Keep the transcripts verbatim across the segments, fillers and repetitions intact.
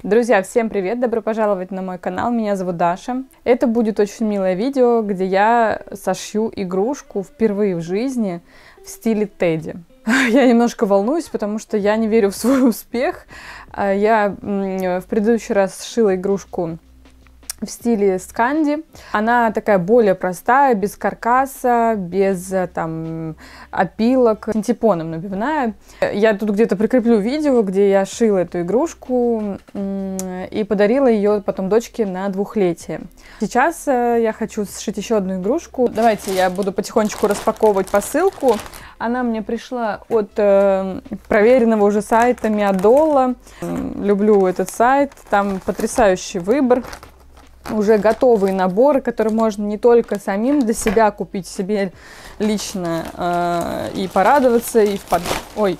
Друзья, всем привет! Добро пожаловать на мой канал, меня зовут Даша. Это будет очень милое видео, где я сошью игрушку впервые в жизни в стиле Тедди. Я немножко волнуюсь, потому что я не верю в свой успех. Я в предыдущий раз сшила игрушку в стиле Сканди. Она такая более простая, без каркаса, без там опилок, синтепоном набивная. Я тут где-то прикреплю видео, где я шила эту игрушку и подарила ее потом дочке на двухлетие. Сейчас я хочу сшить еще одну игрушку. Давайте я буду потихонечку распаковывать посылку. Она мне пришла от э, проверенного уже сайта Миадола. Люблю этот сайт, там потрясающий выбор. Уже готовые наборы, которые можно не только самим для себя купить себе лично э, и порадоваться, и в под... Ой,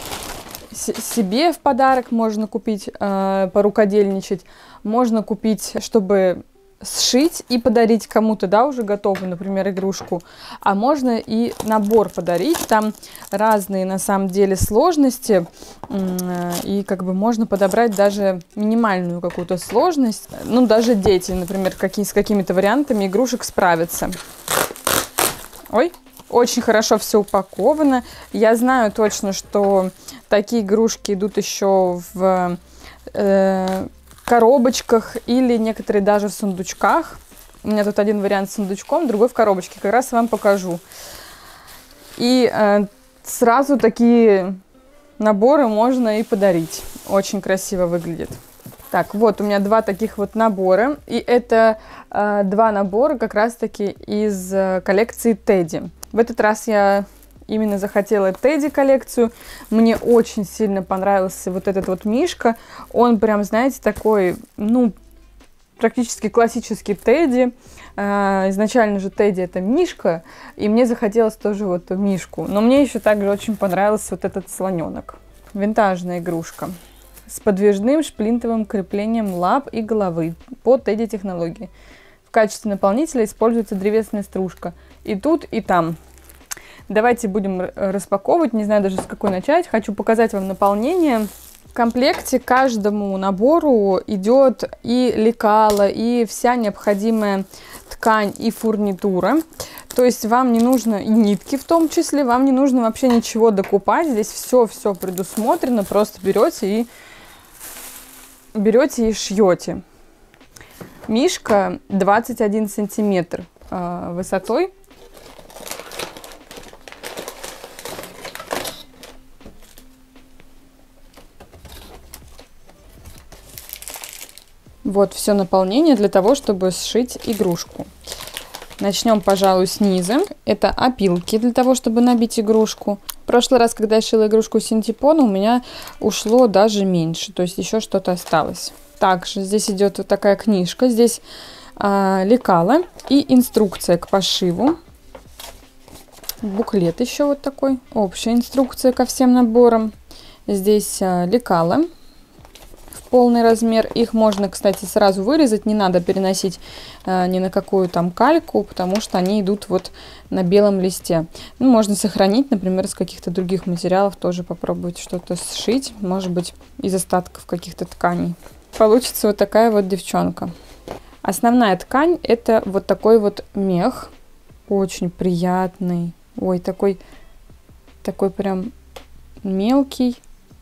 себе в подарок можно купить, э, порукодельничать. Можно купить, чтобы сшить и подарить кому-то, да, уже готовую, например, игрушку. А можно и набор подарить. Там разные, на самом деле, сложности. И как бы можно подобрать даже минимальную какую-то сложность. Ну, даже дети, например, какие, с какими-то вариантами игрушек справятся. Ой, очень хорошо все упаковано. Я знаю точно, что такие игрушки идут еще в... Э, коробочках или некоторые даже в сундучках. У меня тут один вариант с сундучком, другой в коробочке. Как раз вам покажу. И э, сразу такие наборы можно и подарить. Очень красиво выглядит. Так, вот у меня два таких вот набора. И это э, два набора как раз-таки из э, коллекции Тедди. В этот раз я именно захотела Тедди коллекцию. Мне очень сильно понравился вот этот вот мишка. Он прям, знаете, такой, ну, практически классический Тедди. А, изначально же Тедди это мишка, и мне захотелось тоже вот мишку. Но мне еще также очень понравился вот этот слоненок. Винтажная игрушка с подвижным шплинтовым креплением лап и головы по Тедди технологии. В качестве наполнителя используется древесная стружка. И тут, и там. Давайте будем распаковывать, не знаю даже с какой начать. Хочу показать вам наполнение. В комплекте к каждому набору идет и лекало, и вся необходимая ткань и фурнитура. То есть вам не нужно, и нитки в том числе, вам не нужно вообще ничего докупать. Здесь все-все предусмотрено, просто берете и, берете и шьете. Мишка двадцать один сантиметр э, высотой. Вот все наполнение для того, чтобы сшить игрушку. Начнем, пожалуй, снизу. Это опилки для того, чтобы набить игрушку. В прошлый раз, когда я шила игрушку синтепона, у меня ушло даже меньше. То есть еще что-то осталось. Также здесь идет вот такая книжка. Здесь а, лекало и инструкция к пошиву. Буклет еще вот такой. Общая инструкция ко всем наборам. Здесь а, лекало. Полный размер. Их можно, кстати, сразу вырезать, не надо переносить э, ни на какую там кальку, потому что они идут вот на белом листе. Ну, можно сохранить, например, из каких-то других материалов, тоже попробовать что-то сшить, может быть, из остатков каких-то тканей. Получится вот такая вот девчонка. Основная ткань — это вот такой вот мех, очень приятный, ой, такой, такой прям мелкий,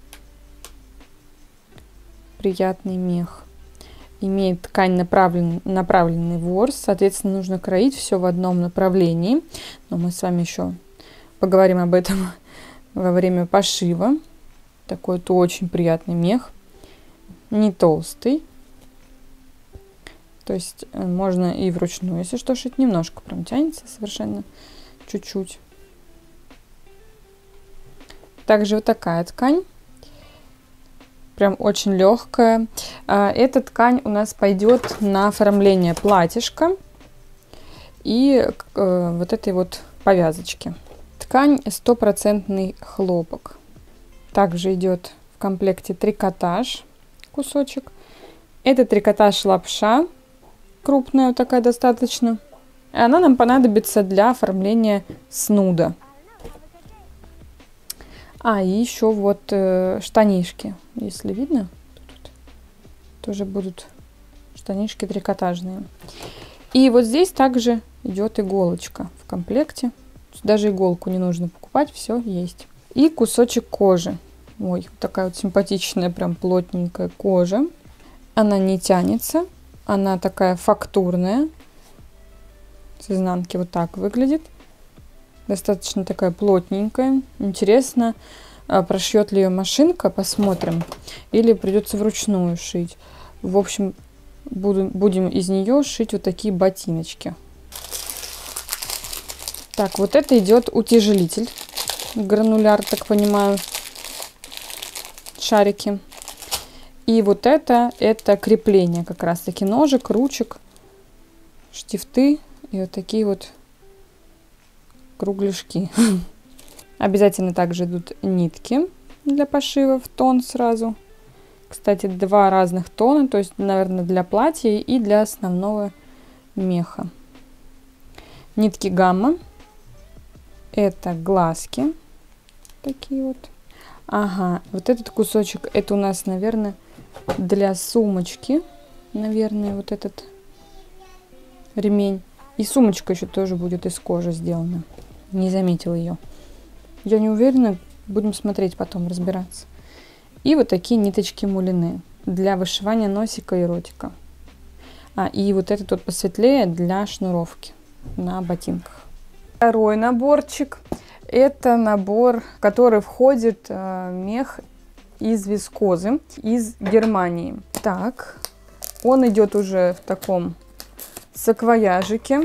приятный мех. Имеет ткань направлен, направленный ворс, соответственно, нужно кроить все в одном направлении. Но мы с вами еще поговорим об этом во время пошива. Такой вот очень приятный мех, не толстый. То есть можно и вручную, если что, шить. Немножко прям тянется совершенно, чуть-чуть. Также вот такая ткань. Прям очень легкая. Эта ткань у нас пойдет на оформление платьишка и вот этой вот повязочки. Ткань стопроцентный хлопок. Также идет в комплекте трикотаж кусочек. Это трикотаж лапша, крупная вот такая достаточно. Она нам понадобится для оформления снуда. А, и еще вот э, штанишки, если видно. Тоже будут штанишки трикотажные. И вот здесь также идет иголочка в комплекте. Даже иголку не нужно покупать, все есть. И кусочек кожи. Ой, такая вот симпатичная, прям плотненькая кожа. Она не тянется, она такая фактурная. С изнанки вот так выглядит. Достаточно такая плотненькая. Интересно, прошьет ли ее машинка, посмотрим. Или придется вручную шить. В общем, буду, будем из нее шить вот такие ботиночки. Так, вот это идет утяжелитель. Грануляр, так понимаю. Шарики. И вот это, это крепление как раз таки ножек, ручек, штифты и вот такие вот кругляшки. Обязательно также идут нитки для пошива в тон сразу. Кстати, два разных тона, то есть, наверное, для платья и для основного меха. Нитки гамма. Это глазки. Такие вот. Ага, вот этот кусочек, это у нас, наверное, для сумочки. Наверное, вот этот ремень. И сумочка еще тоже будет из кожи сделана. Не заметила ее. Я не уверена, будем смотреть потом, разбираться. И вот такие ниточки мулине для вышивания носика и ротика. А, и вот этот вот посветлее для шнуровки на ботинках. Второй наборчик. Это набор, в который входит э, мех из вискозы, из Германии. Так, он идет уже в таком саквояжике.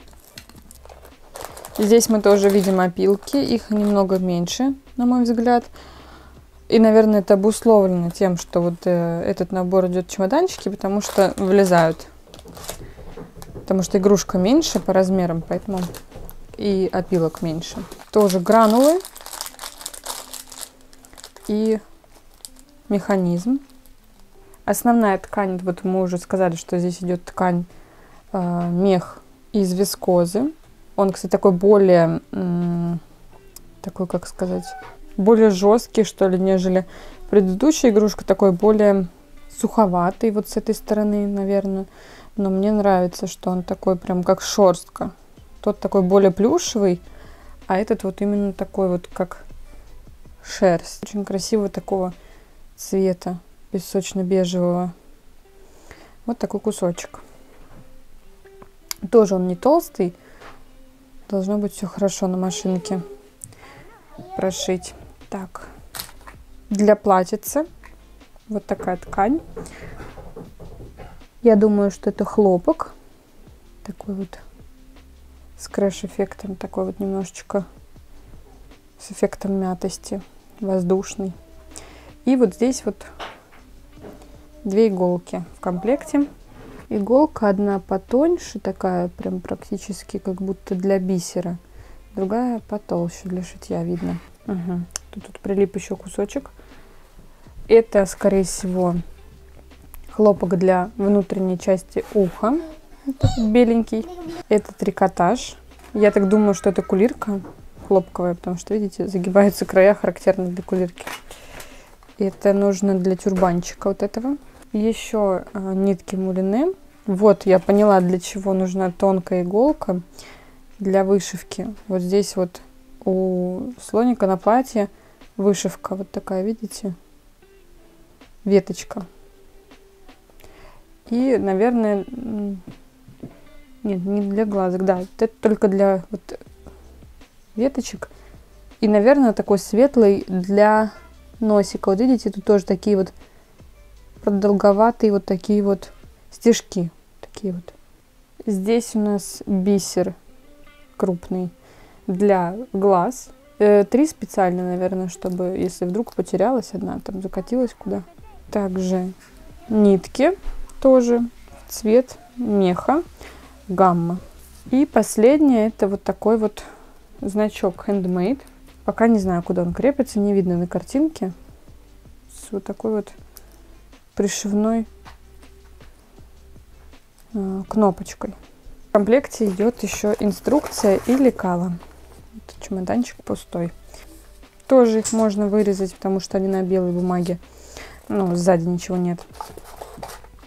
Здесь мы тоже видим опилки, их немного меньше, на мой взгляд. И, наверное, это обусловлено тем, что вот э, этот набор идет в чемоданчике, потому что влезают. Потому что игрушка меньше по размерам, поэтому и опилок меньше. Тоже гранулы и механизм. Основная ткань, вот мы уже сказали, что здесь идет ткань, э, мех из вискозы. Он, кстати, такой более, такой, как сказать, более жесткий, что ли, нежели предыдущая игрушка, такой более суховатый вот с этой стороны, наверное. Но мне нравится, что он такой прям как шерстка. Тот такой более плюшевый, а этот вот именно такой вот как шерсть. Очень красивого такого цвета, песочно-бежевого. Вот такой кусочек. Тоже он не толстый. Должно быть все хорошо на машинке прошить. Так, для платьица вот такая ткань. Я думаю, что это хлопок. Такой вот с крэш-эффектом, такой вот немножечко с эффектом мятости, воздушный. И вот здесь вот две иголки в комплекте. Иголка одна потоньше, такая прям практически как будто для бисера. Другая потолще, для шитья видно. Угу. Тут, тут прилип еще кусочек. Это, скорее всего, хлопок для внутренней части уха. Это беленький. Это трикотаж. Я так думаю, что это кулирка хлопковая, потому что, видите, загибаются края, характерно для кулирки. Это нужно для тюрбанчика вот этого. Еще а, нитки мулине. Вот, я поняла, для чего нужна тонкая иголка для вышивки. Вот здесь вот у слоника на платье вышивка вот такая, видите? Веточка. И, наверное, нет, не для глазок, да, это только для вот веточек. И, наверное, такой светлый для носика. Вот видите, тут тоже такие вот продолговатые вот такие вот стежки. Такие вот. Здесь у нас бисер крупный для глаз. Э, три специально, наверное, чтобы, если вдруг потерялась одна, там закатилась куда. Также нитки тоже цвет меха гамма. И последнее, это вот такой вот значок handmade. Пока не знаю, куда он крепится, не видно на картинке. С вот такой вот пришивной э, кнопочкой. В комплекте идет еще инструкция и лекала. Вот чемоданчик пустой. Тоже их можно вырезать, потому что они на белой бумаге. Ну, сзади ничего нет.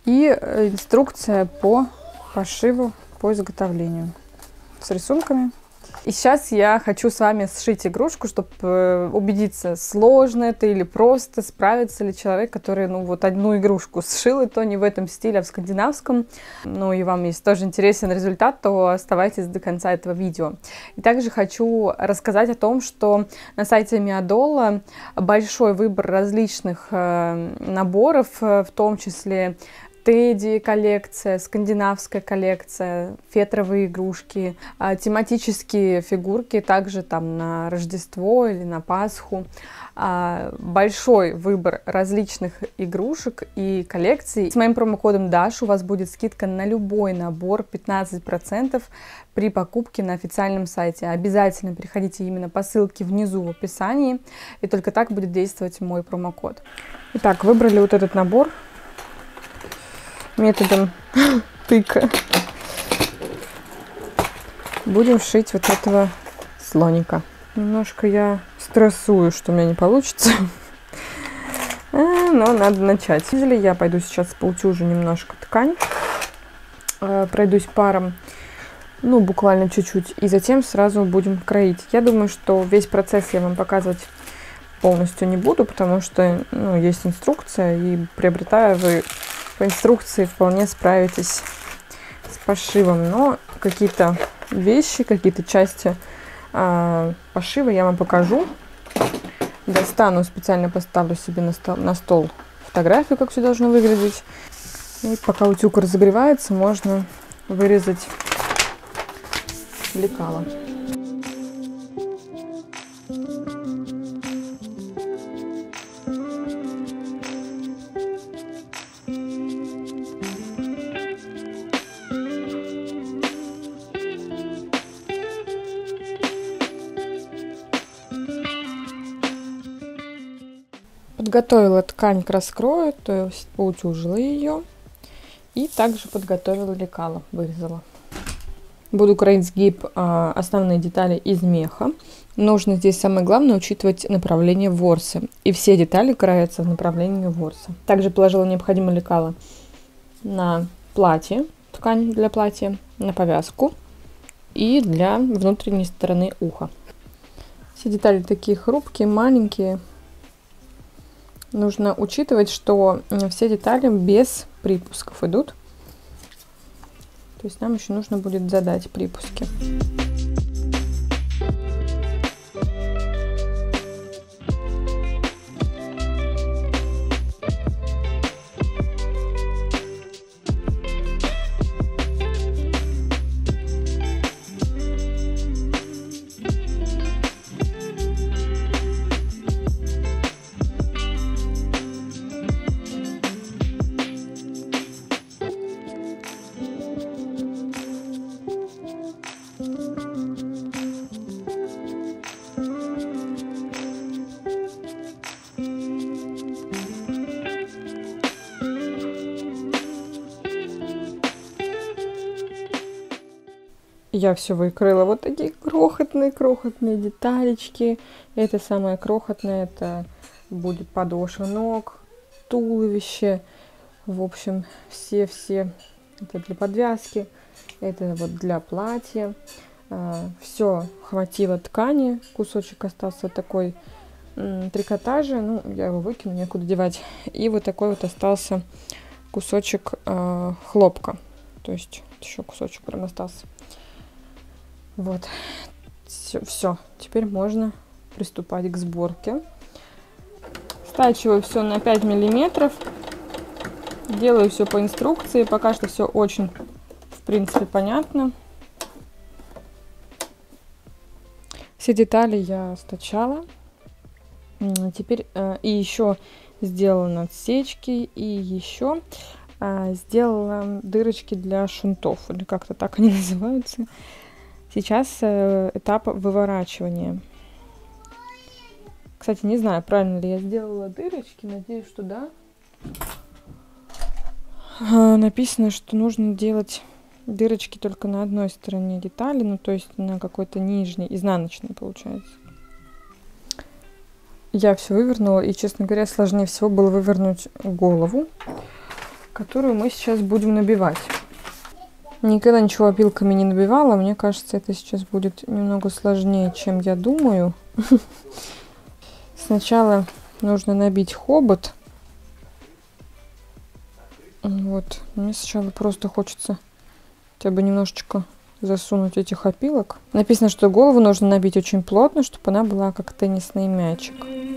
И инструкция по пошиву, по изготовлению с рисунками. И сейчас я хочу с вами сшить игрушку, чтобы убедиться, сложно это или просто, справится ли человек, который, ну, вот одну игрушку сшил, и то не в этом стиле, а в скандинавском. Ну, и вам, если тоже интересен результат, то оставайтесь до конца этого видео. И также хочу рассказать о том, что на сайте Миадола большой выбор различных э, наборов, в том числе Тедди коллекция, скандинавская коллекция, фетровые игрушки, тематические фигурки, также там на Рождество или на Пасху. Большой выбор различных игрушек и коллекций. С моим промокодом Dash у вас будет скидка на любой набор пятнадцать процентов при покупке на официальном сайте. Обязательно переходите именно по ссылке внизу в описании, и только так будет действовать мой промокод. Итак, выбрали вот этот набор методом тыка. Будем шить вот этого слоника. Немножко я стрессую, что у меня не получится, но надо начать. Я пойду сейчас поутюжу немножко ткань, пройдусь паром, ну буквально чуть-чуть, и затем сразу будем кроить. Я думаю, что весь процесс я вам показывать полностью не буду, потому что, ну, есть инструкция, и приобретая вы по инструкции вполне справитесь с пошивом, но какие-то вещи, какие-то части э, пошива я вам покажу. Достану, специально поставлю себе на стол, на стол фотографию, как все должно выглядеть. И пока утюг разогревается, можно вырезать лекало. Подготовила ткань к раскрою, то есть поутюжила ее. И также подготовила лекало, вырезала. Буду кроить сгиб, основные детали из меха. Нужно здесь самое главное учитывать направление ворса. И все детали кроятся в направлении ворса. Также положила необходимое лекало на платье, ткань для платья, на повязку и для внутренней стороны уха. Все детали такие хрупкие, маленькие. Нужно учитывать, что все детали без припусков идут. То есть нам еще нужно будет задать припуски. Я все выкрыла вот такие крохотные-крохотные деталечки. Это самое крохотное, это будет подошва ног, туловище. В общем, все-все. Это для подвязки, это вот для платья. Все хватило ткани, кусочек остался вот такой трикотажа. Ну, я его выкину, некуда девать. И вот такой вот остался кусочек хлопка. То есть еще кусочек прям остался. Вот, все, все, теперь можно приступать к сборке. Стачиваю все на пять миллиметров, делаю все по инструкции, пока что все очень, в принципе, понятно. Все детали я стачала, теперь э, и еще сделала надсечки, и еще э, сделала дырочки для шунтов, или как-то так они называются. Сейчас э, этап выворачивания. Кстати, не знаю, правильно ли я сделала дырочки. Надеюсь, что да. А, написано, что нужно делать дырочки только на одной стороне детали. Ну, то есть на какой-то нижней, изнаночной получается. Я все вывернула. И, честно говоря, сложнее всего было вывернуть голову. которую мы сейчас будем набивать. Никогда ничего опилками не набивала. Мне кажется, это сейчас будет немного сложнее, чем я думаю. Сначала нужно набить хобот. Вот. Мне сначала просто хочется хотя бы немножечко засунуть этих опилок. Написано, что голову нужно набить очень плотно, чтобы она была как теннисный мячик.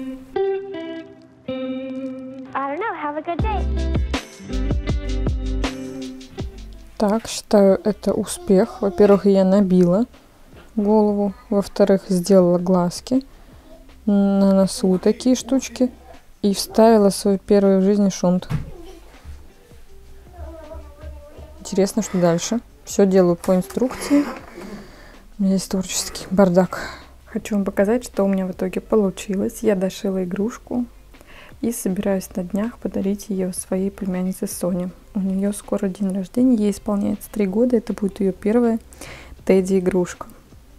Так, считаю, это успех. Во-первых, я набила голову. Во-вторых, сделала глазки на носу, такие штучки. И вставила свой первый в жизни шунт. Интересно, что дальше. Все делаю по инструкции. У меня здесь творческий бардак. Хочу вам показать, что у меня в итоге получилось. Я дошила игрушку. И собираюсь на днях подарить ее своей племяннице Соне. У нее скоро день рождения, ей исполняется три года. Это будет ее первая Тедди-игрушка.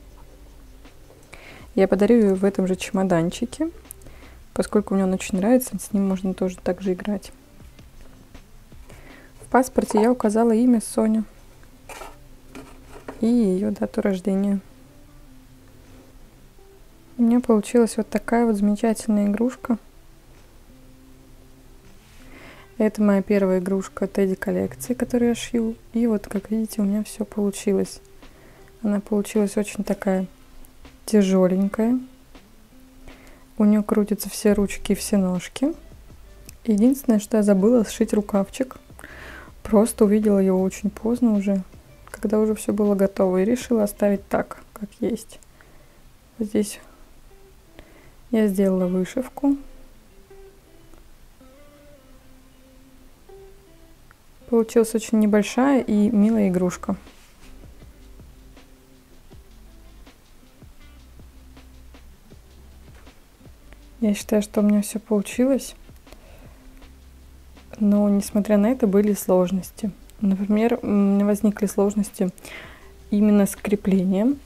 Я подарю ее в этом же чемоданчике, поскольку мне он очень нравится, с ним можно тоже так же играть. В паспорте я указала имя Соня и ее дату рождения. У меня получилась вот такая вот замечательная игрушка. Это моя первая игрушка Тедди коллекции, которую я шью. И вот, как видите, у меня все получилось. Она получилась очень такая тяжеленькая. У нее крутятся все ручки и все ножки. Единственное, что я забыла, сшить рукавчик. Просто увидела его очень поздно уже, когда уже все было готово. И решила оставить так, как есть. Здесь я сделала вышивку. Получилась очень небольшая и милая игрушка. Я считаю, что у меня все получилось. Но, несмотря на это, были сложности. Например, у меня возникли сложности именно с креплением.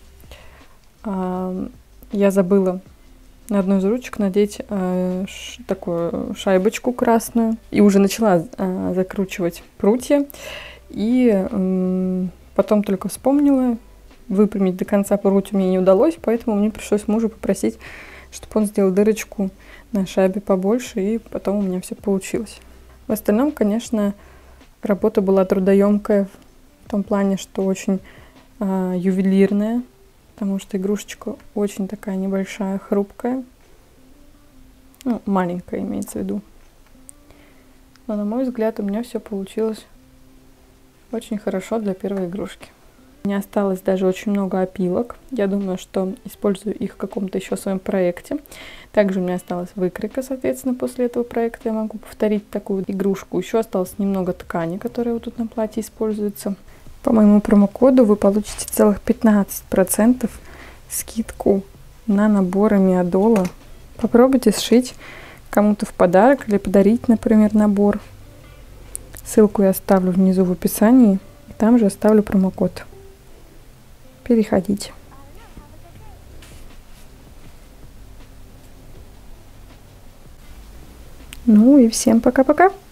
Я забыла на одну из ручек надеть э, ш, такую шайбочку красную. И уже начала э, закручивать прутья. И э, потом только вспомнила. Выпрямить до конца прутья мне не удалось, поэтому мне пришлось мужу попросить, чтобы он сделал дырочку на шайбе побольше, и потом у меня все получилось. В остальном, конечно, работа была трудоемкая в том плане, что очень э, ювелирная. Потому что игрушечка очень такая небольшая, хрупкая. Ну, маленькая имеется в виду. Но, на мой взгляд, у меня все получилось очень хорошо для первой игрушки. У меня осталось даже очень много опилок. Я думаю, что использую их в каком-то еще своем проекте. Также у меня осталась выкройка, соответственно, после этого проекта я могу повторить такую игрушку. Еще осталось немного ткани, которая вот тут на платье используется. По моему промокоду вы получите целых пятнадцать процентов скидку на наборы Миадола. Попробуйте сшить кому-то в подарок или подарить, например, набор. Ссылку я оставлю внизу в описании. И там же оставлю промокод. Переходите. Ну и всем пока-пока.